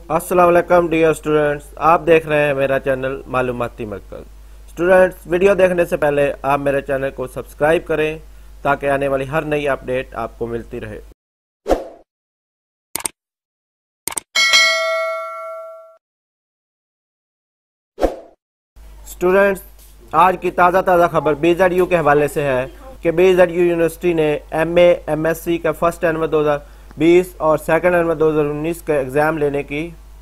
अस्सलाम वालेकुम dear students, आप देख रहे हैं मेरा चैनल मालूमाती मरकज़। स्टूडेंट्स, वीडियो देखने से पहले आप मेरे चैनल को सब्सक्राइब करें ताकि आने वाली हर नई अपडेट आपको मिलती रहे। स्टूडेंट्स, आज की ताज़ा खबर BZU के हवाले से है कि BZU यूनिवर्सिटी ने MA MSc का फर्स्ट एनुअल 2020 और सेकंड एनुअल 2019 के एग्ज़ाम लेने की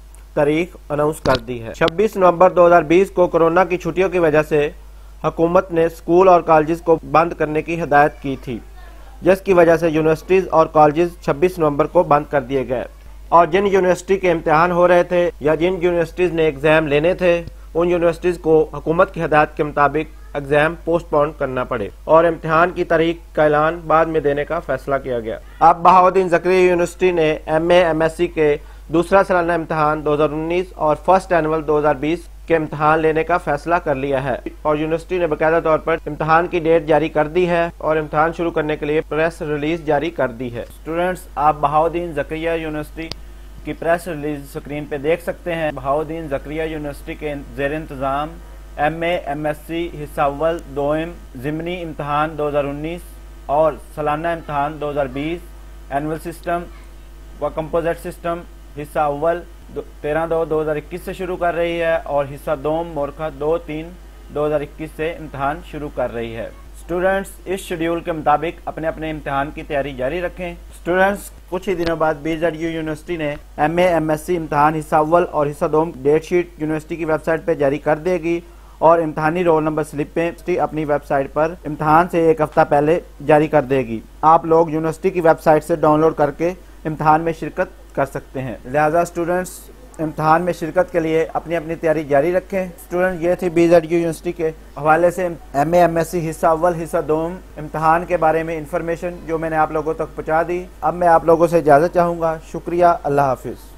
तारीख अनाउंस कर दी है। 26 नवंबर 2020 को कोरोना की छुट्टियों की वजह से हुकूमत ने स्कूल और कॉलेजेस को बंद करने की हिदायत की थी, जिसकी वजह से यूनिवर्सिटीज़ और कॉलेजेस 26 नवंबर को बंद कर दिए गए और जिन यूनिवर्सिटी के इम्तिहान हो रहे थे या जिन यूनिवर्सिटीज़ ने एग्ज़ाम लेने थे उन यूनिवर्सिटीज़ को हुकूमत की हिदायत के मुताबिक एग्जाम पोस्टपोन करना पड़े और इम्तिहान की तारीख का ऐलान बाद में देने का फैसला किया गया। अब बहाउद्दीन ज़करिया यूनिवर्सिटी ने MA MSc के दूसरा सालाना इम्तिहान 2019 और फर्स्ट एनुअल 2020 के इम्तिहान लेने का फैसला कर लिया है और यूनिवर्सिटी ने बाकायदा तौर पर इम्तिहान की डेट जारी कर दी है और इम्तिहान शुरू करने के लिए प्रेस रिलीज जारी कर दी है। स्टूडेंट्स, आप बहाउद्दीन ज़करिया यूनिवर्सिटी की प्रेस रिलीज स्क्रीन पे देख सकते हैं। बहाउद्दीन ज़करिया यूनिवर्सिटी के ज़ेर इंतज़ाम MA MSc हिस्सा अव्वल दोइम ज़िमनी इम्तिहान 2019 और सालाना इम्तिहान 2020 एनुअल सिस्टम व कंपोजिट सिस्टम हिस्सा अव्वल 13/2/2021 से शुरू कर रही है और हिस्सा दोम मोरखा 2/3/2021 से इम्तिहान शुरू कर रही है। स्टूडेंट्स, इस शेड्यूल के मुताबिक अपने अपने इम्तिहान की तैयारी जारी रखें। स्टूडेंट्स, कुछ ही दिनों बाद BZU यूनिवर्सिटी ने MA MSc इम्तिहान हिस्सा अव्वल और हिस्सा दोम डेट शीट यूनिवर्सिटी की वेबसाइट पर जारी कर देगी और इम्तिहानी रोल नंबर स्लिपें अपनी वेबसाइट पर इम्तिहान से एक हफ्ता पहले जारी कर देगी। आप लोग यूनिवर्सिटी की वेबसाइट से डाउनलोड करके इम्तिहान में शिरकत कर सकते हैं। लिहाजा स्टूडेंट्स, इम्तिहान में शिरकत के लिए अपनी अपनी तैयारी जारी रखें। स्टूडेंट, ये थी BZU यूनिवर्सिटी के हवाले से MA MSc हिस्सा अव्वल हिस्सा दोम इम्तिहान के बारे में इंफॉर्मेशन जो मैंने आप लोगों तक पहुँचा दी। अब मैं आप लोगों से इजाज़त चाहूँगा। शुक्रिया, अल्लाह हाफिज़।